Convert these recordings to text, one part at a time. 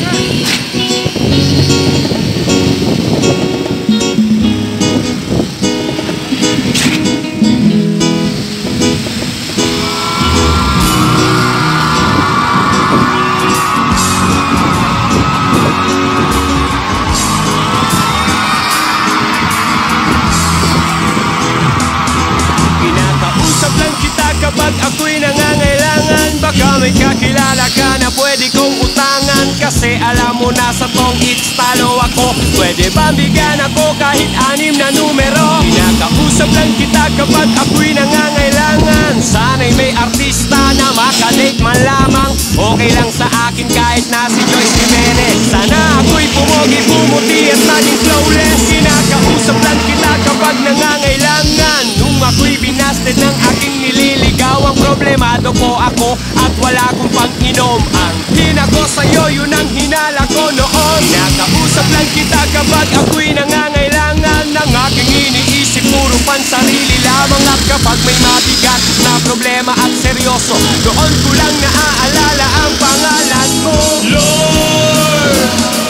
Kapag ako'y nangangailangan, baka may kakilala ka na pwede kong utangan. Kasi alam mo na sa tong it's talo ako. Pwede ba bigyan ako kahit 6 na numero? Kinakausap lang kita kapag ako'y nangangailangan. Sana'y may artista na makadate man lamang. Okay lang sa akin kahit na si Joyce Jimenez. Sana ako'y pumogi, pumuti at naging flawless. Kinakausap lang kita kapag nangangailangan. Nung ako'y binasted ng aking nililigaw, ang problemado ko ako at wala akong pang-inom. Ang hina ko sa'yo, yun ang hinala ko noon. Nakausap lang kita kapag ako'y nangangailangan. Ng aking iniisip, puro pansarili lamang. At kapag may mabigat na problema at seryoso, doon ko lang naaalala ang pangalan mo. Lord,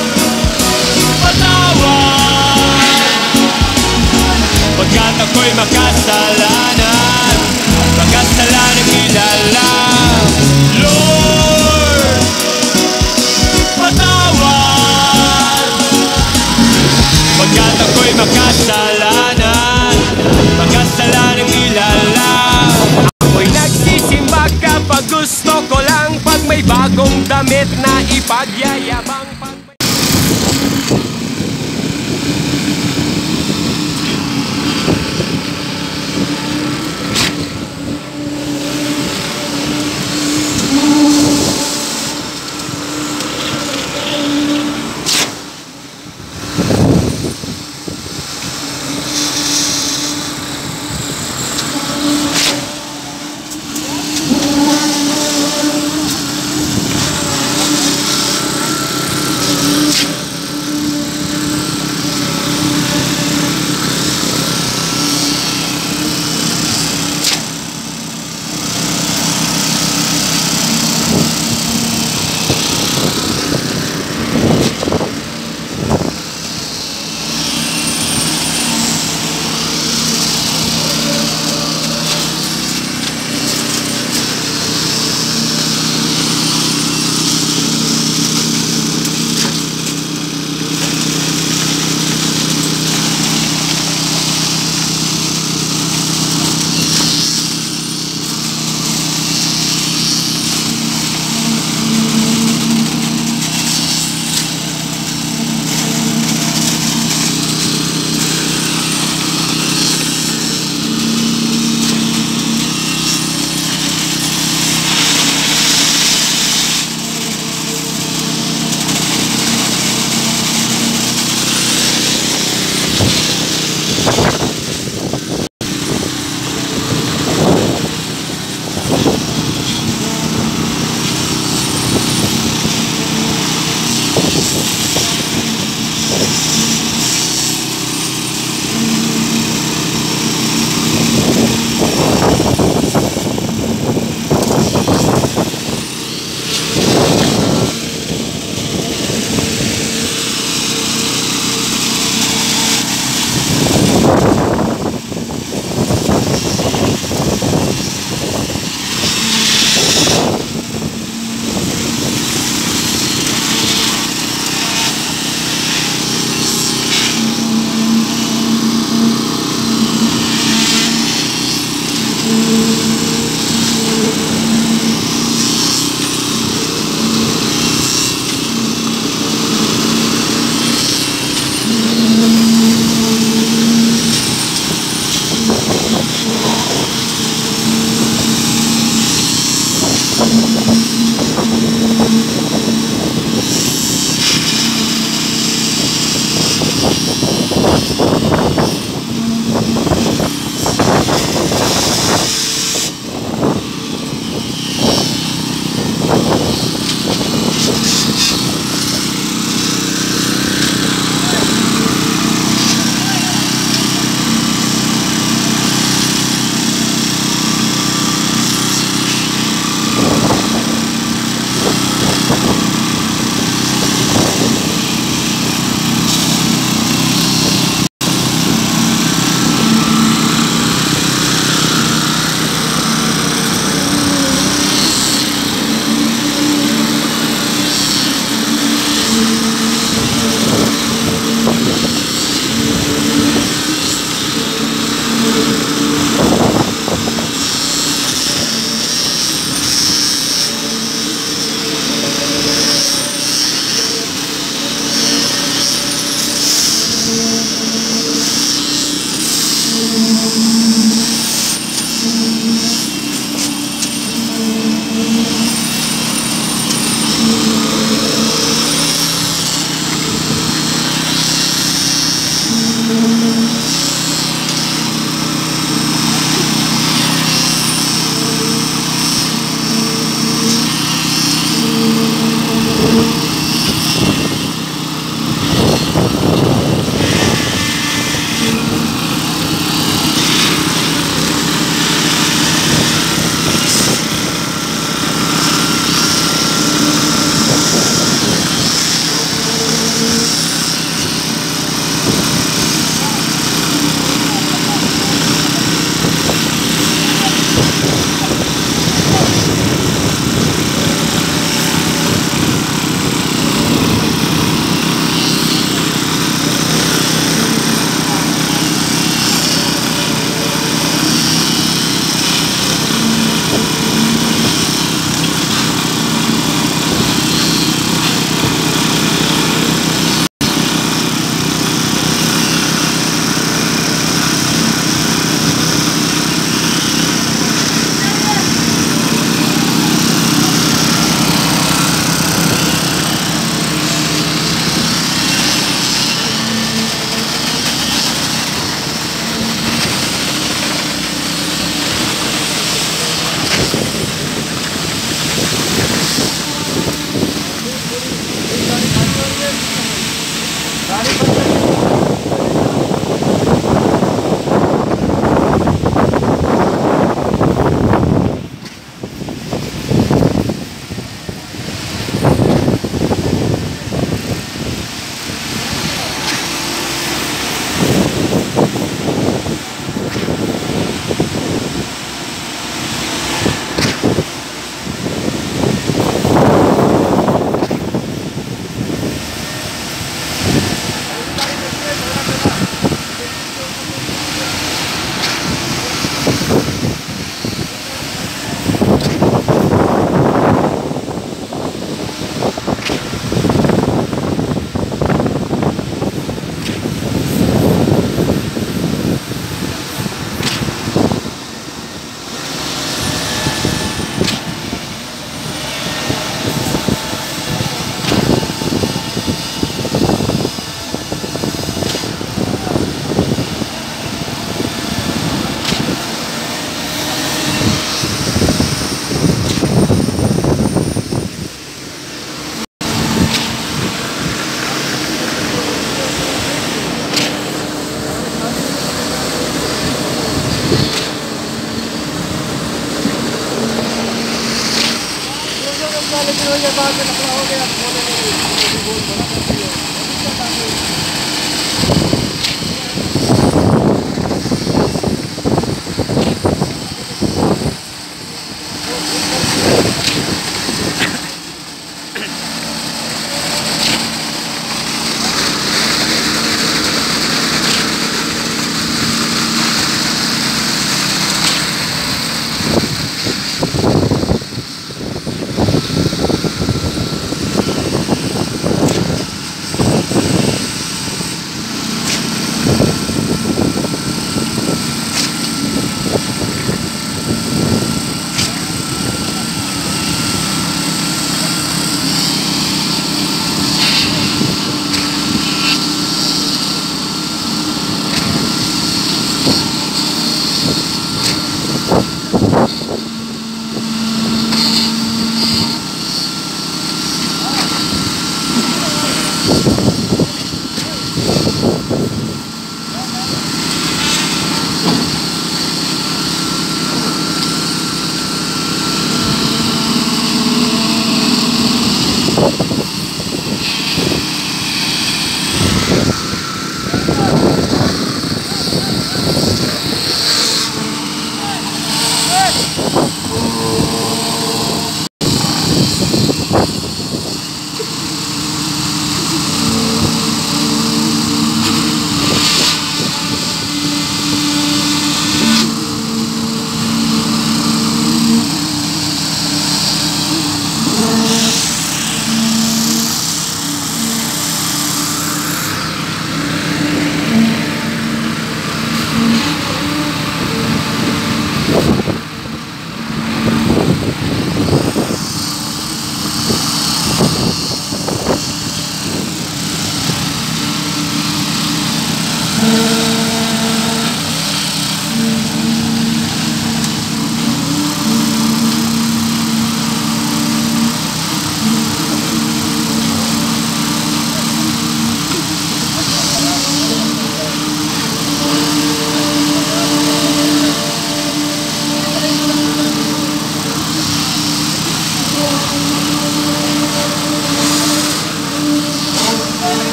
patawad pagkat ako'y makasalanan, makasalanang kilala. Lord, patawad pagkat ako'y makasalanan, makasalanang kilala. Ako'y nagsisimba kapag gusto ko lang, pag may bagong damit na ipagyayabang.